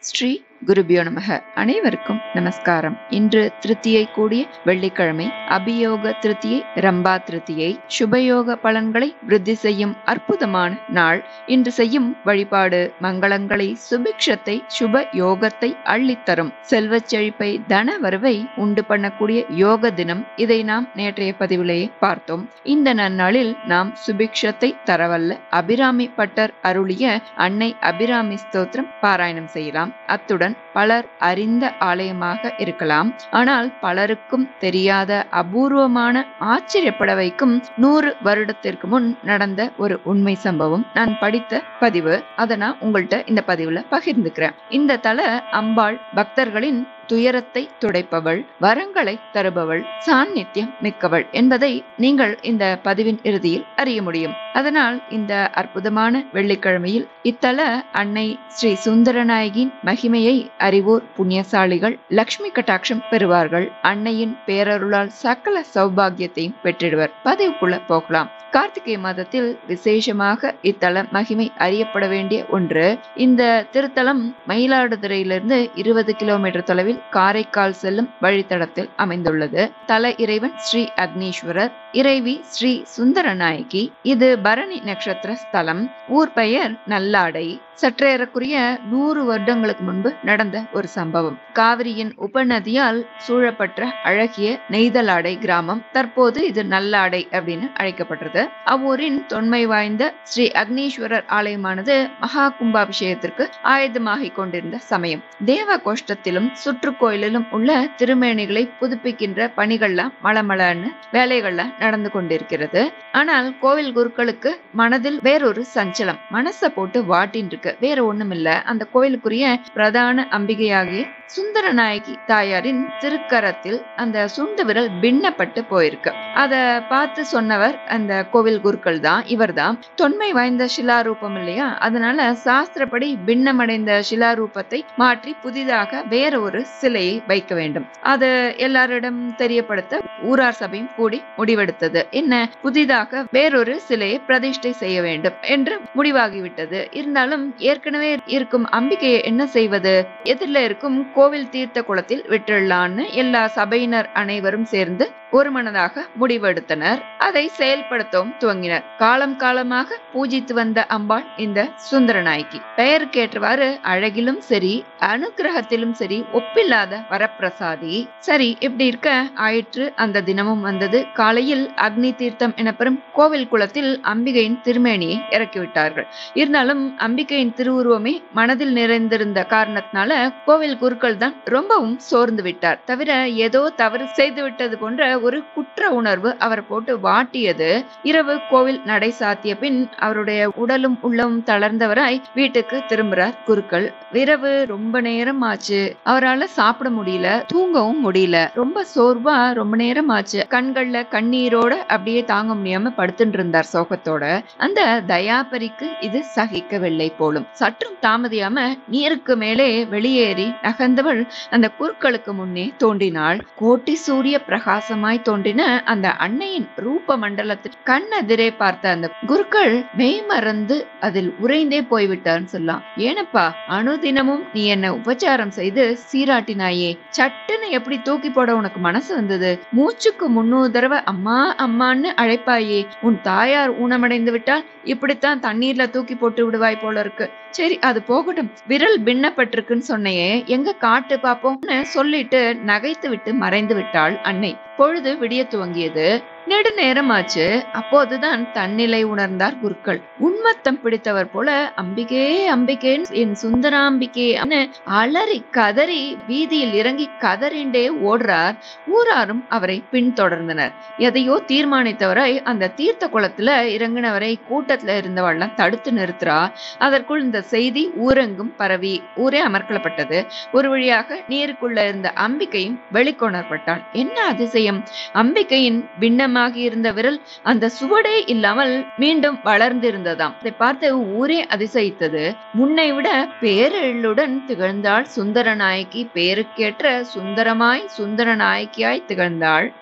ஸ்ரீ குருபியோ நமக. அனைவருக்கும் நமஸ்காரம். இன்று திருத்தியை கூடிய வெள்ளிக்கிழமை, அபியோக திருத்தியை, ரம்பா திருத்தியை. சுபயோக பலன்களை விருத்தி செய்யும் அற்புதமான நாள். இன்று செய்யும் வழிபாடு மங்களங்களை, சுபிக்ஷத்தை, சுப யோகத்தை அள்ளித்தரும், செல்வச் செழிப்பை, தன வரவை உண்டு பண்ணக்கூடிய யோக தினம். இதை நாம் நேற்றைய பதிவிலேயே பார்த்தோம். இந்த நன்னாளில் நாம் சுபிக்ஷத்தை தரவல்ல அபிராமி பட்டர் அருளிய அன்னை அபிராமி ஸ்தோத்திரம் பாராயணம் செய்யலாம். அத்துடன் பலர் அறிந்த ஆலயமாக இருக்கலாம், ஆனால் பலருக்கும் தெரியாத அபூர்வமான, ஆச்சரியப்பட வைக்கும் 100 வருடத்திற்கு முன் நடந்த ஒரு உண்மை சம்பவம் நான் படித்த பதிவு. அதை நான் உங்கள்கிட்ட இந்த பதிவுல பகிர்ந்துக்கிறேன். இந்த தல அம்பாள் பக்தர்களின் துயரத்தை துடைப்பவள், வரங்களை தருபவள், சாநித்தியம் மிக்கவள் என்பதை நீங்கள் இந்த பதிவின் இறுதியில் அறிய முடியும். அதனால் இந்த அற்புதமான வெள்ளிக்கிழமையில் இத்தல அன்னை ஸ்ரீ சுந்தரநாயகியின் மகிமையை அறிவோர் புண்ணியசாலிகள் லக்ஷ்மி கட்டாட்சம் பெறுவார்கள். அன்னையின் பேரருளால் சகல சௌபாகியத்தையும் பெற்றிடுவர். பதிவுக்குள்ள போகலாம். கார்த்திகை மாதத்தில் விசேஷமாக இத்தல மகிமை அறியப்பட வேண்டிய ஒன்று. இந்த திருத்தலம் மயிலாடுதுறையிலிருந்து 20 கிலோமீட்டர் தொலைவில் காரைக்கால் செல்லும் வழித்தடத்தில் அமைந்துள்ளது. தல இறைவன் ஸ்ரீ அக்னீஸ்வரர், இறைவி ஸ்ரீ சுந்தரநாயகி. இது பரணி நட்சத்திர ஸ்தலம். ஊர் பெயர் நல்லாடை. சற்றேறக்குரிய 100 வருடங்களுக்கு முன்பு நடந்த ஒரு சம்பவம். காவிரியின் உபநதியால் சூழப்பட்ட அழகிய நெய்தலாடை கிராமம். தற்போது இது நல்லாடை அப்படின்னு அழைக்கப்படுறது. அவ்வூரின் தொன்மை வாய்ந்த ஸ்ரீ அக்னீஸ்வரர் ஆலயமானது மகா கும்பாபிஷேகத்திற்கு ஆயுதமாகிக் கொண்டிருந்த சமயம். தேவ கோஷ்டத்திலும் சுற்றுக்கோயிலிலும் உள்ள திருமேனிகளை புதுப்பிக்கின்ற பணிகள்லாம் மளமளன்னு வேலைகள்லாம் நடந்து கொண்டிருக்கிறது. ஆனால் கோவில் குருக்களுக்கு மனதில் வேறொரு சஞ்சலம். மனசை போட்டு வாட்டின் இருக்கு. வேற ஒண்ணும் இல்ல. அந்த கோயிலுக்குரிய பிரதான அம்பிகையாகிய சுந்தரநாயகி தாயாரின் திருக்கரத்தில் அந்த சுண்டு விரல் பின்னப்பட்டு போயிருக்கு. அத பார்த்து சொன்னவர் அந்த கோவில் குருக்கள் தான். இவர் தான். தொன்மை வாய்ந்த சிலாரூபம் இல்லையா, அதனால சாஸ்திரப்படி பின்னமடைந்த சிலாரூபத்தை மாற்றி புதிதாக வேற ஒரு சிலையை வைக்க வேண்டும். அது எல்லாரிடம் தெரியப்படுத்த ஊரார் சபையும் கூடி முடிவெடுத்தது. என்ன, புதிதாக வேறொரு சிலையை பிரதிஷ்டை செய்ய வேண்டும் என்று முடிவாகிவிட்டது. இருந்தாலும் ஏற்கனவே இருக்கும் அம்பிகையை என்ன செய்வது? எதிரில் இருக்கும் கோவில் தீர்த்த குளத்தில் விட்டுடலான்னு எல்லா சபையினர் அனைவரும் சேர்ந்து ஒரு மனதாக முடிவெடுத்தனர். அதை செயல்படுத்தவும் துவங்கினர். காலம் காலமாக பூஜித்து வந்த அம்பாள் இந்த சுந்தரநாயகி. பெயருக்கேற்றவாறு அழகிலும் சரி, அனுகிரகத்திலும் சரி ஒப்பில்லாத வரப்பிரசாதி. சரி, இப்படி இருக்க ஆயிற்று. அந்த தினமும் வந்தது. காலையில் அக்னி தீர்த்தம் எனப்பெறும் கோவில் குளத்தில் அம்பிகையின் திருமேனியை இறக்கிவிட்டார்கள். இருந்தாலும் அம்பிகையின் திருவுருவமே மனதில் நிறைந்திருந்த காரணத்தினால கோவில் குருக்கள் தான் ரொம்பவும் சோர்ந்து விட்டார். தவிர ஏதோ தவறு செய்து விட்டது போன்ற ஒரு குற்ற உணர்வு அவர் போட்டு வாட்டியது. இரவு கோவில் நடை சாத்திய பின் அவருடைய உடலும் உள்ளமும் தளர்ந்தவராய் வீட்டுக்கு திரும்புறார் குருக்கள். இரவு ரொம்ப நேரம் ஆச்சு. அவரால் சாப்பிட முடியல, தூங்கவும் முடியல. ரொம்ப சோர்வா ரொம்ப நேரம் ஆச்சு. கண்கள்ல கண்ணீரோட அப்படியே தாங்க முடியாம படுத்துட்டு இருந்தார் சோகத்தோட. அந்த தயாபரிக்கு இது சகிக்கவில்லை போலும். சற்றும் தாமதியாம நீருக்கு மேலே வெளியேறி நகர்ந்தவள் அந்த குருக்களுக்கு முன்னே தோன்றினாள். கோட்டி சூரிய பிரகாசமாய் தோன்றின அந்த அன்னையின் ரூப மண்டலத்தில் கண்ணெதிரே பார்த்த அந்த குருக்கள் மெய்மறந்து அதில் உறைந்தே போய்விட்டார்னு சொல்லலாம். ஏனப்பா, அனுதினமும் நீ என்ன உபச்சாரம் செய்து சீராட்டினாயே, சட்டுன்னு எப்படி தூக்கி போட உனக்கு மனசு வந்தது? மூச்சுக்கு 300 தடவை அம்மா அம்மான்னு அழைப்பாயே. உன் தாயார் ஊனமடைந்து விட்டால் இப்படித்தான் தண்ணீர்ல தூக்கி போட்டு விடுவாய் போல இருக்கு. சரி, அது போகட்டும். விரல் பின்னப்பட்டிருக்குன்னு சொன்னையே, எங்க காட்டு பாப்போம்னு சொல்லிட்டு நகைத்து விட்டு மறைந்து விட்டாள் அன்னை. பொழுது விடிய துவங்கியது. நெடுநேரம் ஆச்சு. அப்போதுதான் தன்னிலை உணர்ந்தார் குருக்கள். உன்மத்தம் பிடித்தவர் போல அம்பிகே அம்பிகே, என் சுந்தராம்பிகே அலறி கதறி வீதியில் இறங்கி கதறிண்டே ஓடுறார். ஊராரும் அவரை பின்தொடர்ந்தனர். எதையோ தீர்மானித்தவரை அந்த தீர்த்த குளத்துல இறங்கினவரை கூட்டத்துல இருந்தவள்லாம் தடுத்து நிறுத்துறா. அதற்குள் இந்த செய்தி ஊரெங்கும் பரவி ஊரே அமர்க்கப்பட்டது. ஒரு வழியாக நீருக்குள்ள இருந்த அம்பிகையும் வெளிக்கொணரப்பட்டாள். என்ன அதிசயம்! அம்பிகையின் பின்னமாகி இருந்த விரல் அந்த சுவடே இல்லாமல் மீண்டும் வளர்ந்திருந்ததாம். அதை பார்த்து ஊரே அதிசயித்தது. முன்னை விட பேரெழுடன் திகழ்ந்தாள் சுந்தரநாயகி. பேருக்கேற்ற சுந்தரமாய் சுந்தரநாயகியாய் திகழ்ந்தாள்.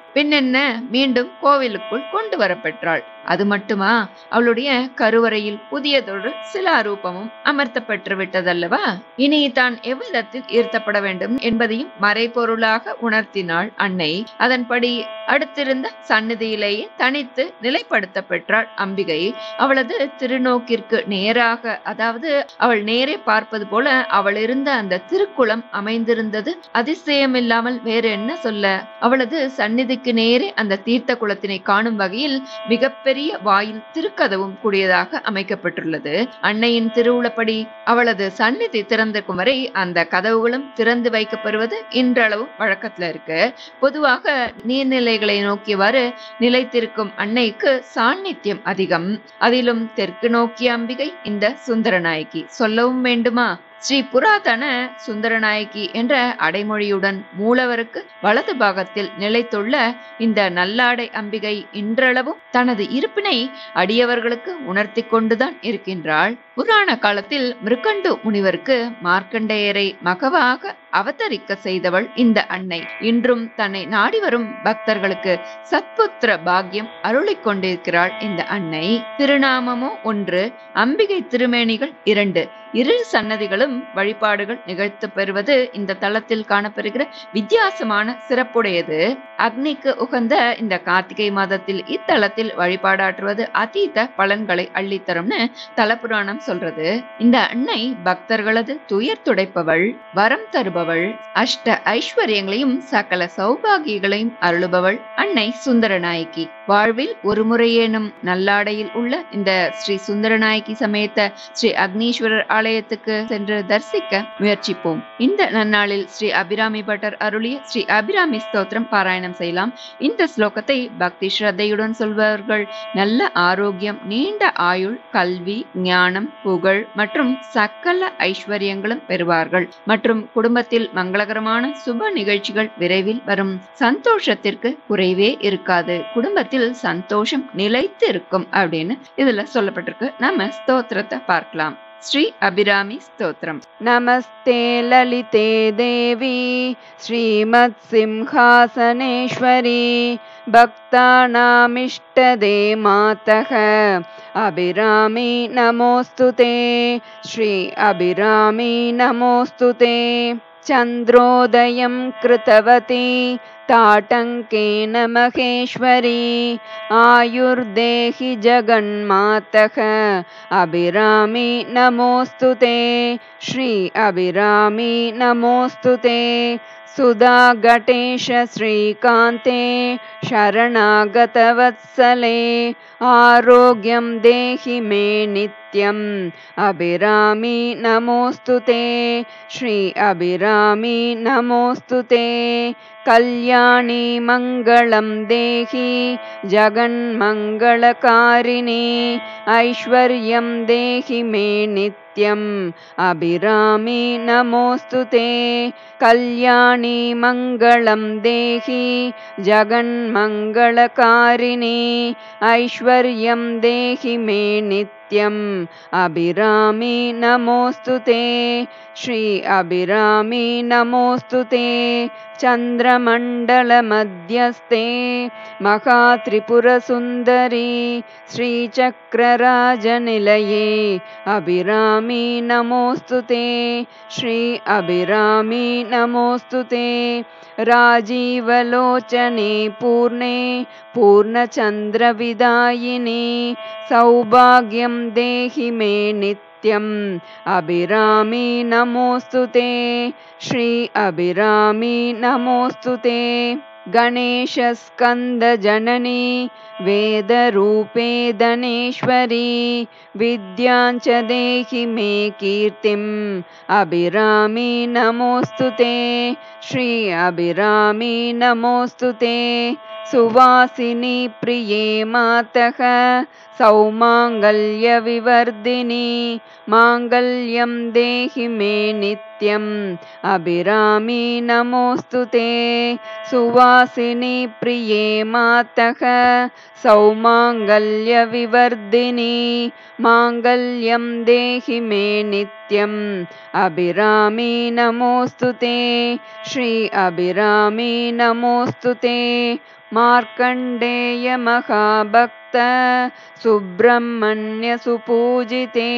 பின்னென்ன மீண்டும் கோவிலுக்குள் கொண்டு வரப்பெற்றாள். அது மட்டுமா, அவளுடைய கருவறையில் புதியதொரு சிலாரூபமும் அமர்த்தப்பட்டு விட்டதல்லவா? இனி தான் எவ்விதத்தில் ஈர்த்தப்பட வேண்டும் என்பதையும் மறைபொருளாக உணர்த்தினாள் அன்னை. அதன்படி அடுத்திருந்த சந்நிதியிலேயே தனித்து நிலைப்படுத்த பெற்றாள் அம்பிகை. அவளது திருநோக்கிற்கு நேராக, அதாவது அவள் நேரே பார்ப்பது போல அவள் இருந்த அந்த திருக்குளம் அமைந்திருந்தது. அதிசயமில்லாமல் வேறு என்ன சொல்ல, அவளது சந்நிதிக்கு நேரே அந்த தீர்த்த குளத்தினை காணும் வகையில் மிகப்பெரிய வாயில் திருக்கதவும் கூடியதாக அமைக்கப்பட்டுள்ளது. அன்னையின் திருவுளப்படி அவளது சந்நிதி திறந்திருக்கும் வரை அந்த கதவுகளும் திறந்து வைக்கப்படுவது இன்றளவும் வழக்கத்துல இருக்கு. பொதுவாக நீர்நிலைகளை நோக்கியவாறு நிலைத்திருக்கும் அன்னைக்கு சாநித்தியம் அதிகம். அதிலும் தெற்கு நோக்கிய அம்பிகை இந்த சுந்தரநாயகி. சொல்லவும் வேண்டுமா? ஸ்ரீ புராதன சுந்தரநாயகி என்ற அடைமொழியுடன் மூலவருக்கு வலது பாகத்தில் நிலைத்துள்ள இந்த நல்லாடை அம்பிகை இன்றளவும் தனது இருப்பினை அடியவர்களுக்கு உணர்த்தி கொண்டுதான் இருக்கின்றாள். புராண காலத்தில் மிருகண்டு முனிவருக்கு மார்க்கண்டேயரை மகவாக அவதரிக்க செய்தவள் இந்த அன்னை. இன்றும் தன்னை நாடி வரும் பக்தர்களுக்கு சத்புத்திர பாக்கியம் அருளிக் கொண்டிருக்கிறாள் இந்த அன்னை. திருநாமமோ ஒன்று, அம்பிகை திருமேனிகள் இரண்டு. இரு சன்னதிகளும் வழிபாடுகள் நிகழ்த்த பெறுவது இந்த தலத்தில் காணப்பெறுகிற வித்தியாசமான சிறப்புடையது. அக்னிக்கு உகந்த இந்த கார்த்திகை மாதத்தில் இத்தலத்தில் வழிபாடாற்றுவது அதீத பலன்களை அள்ளித்தரும்னு தலபுராணம் சொல்றது. இந்த அன்னை பக்தர்களது துயர் துடைப்பவள், வரம் தருபவள், அஷ்ட ஐஸ்வர்யங்களையும் சகல சௌபாகியங்களையும் அருளுபவள் அன்னை சுந்தரநாயகி. வாழ்வில் ஒரு முறையேனும் நல்லாடையில் உள்ள இந்த ஸ்ரீ சுந்தரநாயகி சமேத ஸ்ரீ அக்னீஸ்வரர் ஆலயத்துக்கு சென்று தரிசிக்க முயற்சிப்போம். இந்த நன்னாளில் ஸ்ரீ அபிராமி பட்டர் அருளிய ஸ்ரீ அபிராமி ஸ்தோத்திரம் பாராயணம் செய்யலாம். இந்த ஸ்லோகத்தை பக்தி ஸ்ரத்தையுடன் சொல்பவர்கள் நல்ல ஆரோக்கியம், நீண்ட ஆயுள், கல்வி, ஞானம், புகழ் மற்றும் சகல ஐஸ்வர்யங்களும் பெறுவார்கள். மற்றும் குடும்பத்தில் மங்களகரமான சுப நிகழ்ச்சிகள் விரைவில் வரும். சந்தோஷத்திற்கு குறைவே இருக்காது. குடும்பத்தில் சந்தோஷம் நிலைத்து இருக்கும் அப்படின்னு இதுல சொல்லப்பட்டிருக்கு. நம்ம ஸ்தோத்திரத்தை பார்க்கலாம். ஸ்ரீ அபிராமி ஸ்தோத்திரம். நமஸ்தே லலிதே தேவி ஸ்ரீமத் சிம்ஹாசனேஸ்வரி பக்தாநாமிஷ்டதே மாதக அபிராமி நமோஸ்துதே. ஸ்ரீ அபிராமி நமோஸ்துதே. சந்திரோதயம் கிருதவதி ताटंकेन महेश्वरी आयुर्देहि जगन्मातः अभिरामी नमोस्तुते. श्री अभिरामी नमोस्तुते. सुधा गणेश श्रीकान्ते शरणागतवत्सले आरोग्यं देहि मे नित्यम् अभिरामी नमोस्तुते. श्री अभिरामी नमोस्तुते. कल्याणी मंगलं देहि जगन्मंगलकारिणी ऐश्वर्यं देहि मे नित्यम् अभिरामी नमोस्तुते. कल्याणी मंगलं देहि जगन्मंगलकारिणी ऐश्वर्यं देहि मे नित्यम् अभिरामी नमोस्तुते. श्री अभिरामी नमोस्तुते. चंद्रमंडल मध्यस्थे महात्रिपुरसुंदरी श्रीचक्रराजनिलये अभिरामी नमोस्तुते. श्री अभिरामी नमोस्तुते. राजीवलोचने पूर्णे पूर्णचंद्रविदायिनी सौभाग्यं देहि मे नित्यम् अभिरामी नमोस्तुते. श्री अभिरामी नमोस्तुते. गणेश स्कंद जननी वेदरूपे धनेश्वरी विद्यांच देहि मे कीर्तिम् अभिरामी नमोस्तुते. श्री अभिरामी नमोस्तुते. सुवासिनी प्रिये मातः सौमांगल्य विवर्धिनी मांगल्यं देहि मे नित्यम् अभिरामी नमोस्तुते. सुवासिनी प्रिये मातः सौमांगल्य विवर्धिनी मांगल्यं देहि मे नित्यम् अभिरामी नमोस्तुते. श्री अभिरामी नमोस्तुते. मार्कण्डेय महाभक्त सुब्रह्मण्य सुपूजिते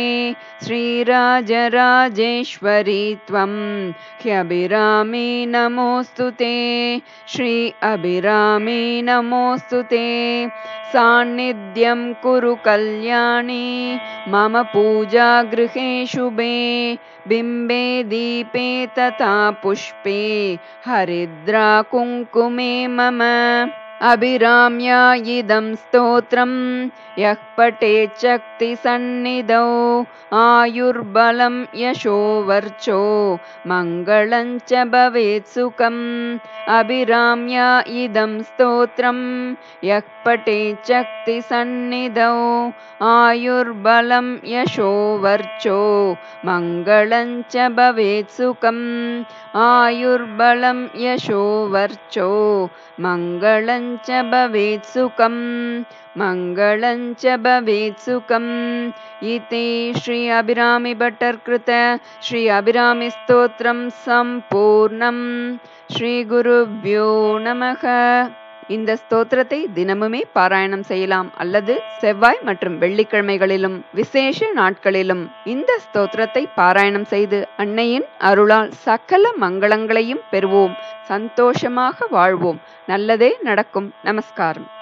श्रीराजराजेश्वरी त्वं ह्यभिरामी नमोऽस्तुते श्री अभिरामी नमोऽस्तुते सान्निध्यं कुरु कल्याणी मम पूजा गृहे शुभे बिम्बे दीपे तथा पुष्पे हरिद्रा कुङ्कुमे मम अभिराम्या इदं स्तोत्रं यः पठेत् शक्तिसन्निधौ आयुर्बलं यशो वर्चो मङ्गलं च भवेत् सुखम् अभिराम्या इदं स्तोत्रं यः पठेत् शक्तिसन्निधौ आयुर्बलं यशो वर्चो मङ्गलं च भवेत् सुखम् आयुर्बलं यशो वर्चो मङ्गलं च भवेत् सुखम् मङ्गलं च भवेत् सुखम् इति श्री अभिरामी भट्टर् कृत श्री अभिरामी स्तोत्रं सम्पूर्णम् श्री गुरुभ्यो நமக. இந்த ஸ்தோத்திரத்தை தினமுமே பாராயணம் செய்யலாம் அல்லது செவ்வாய் மற்றும் வெள்ளிக்கிழமைகளிலும் விசேஷ நாட்களிலும் இந்த ஸ்தோத்திரத்தை பாராயணம் செய்து அன்னையின் அருளால் சகல மங்களங்களையும் பெறுவோம். சந்தோஷமாக வாழ்வோம். நல்லதே நடக்கும். நமஸ்காரம்.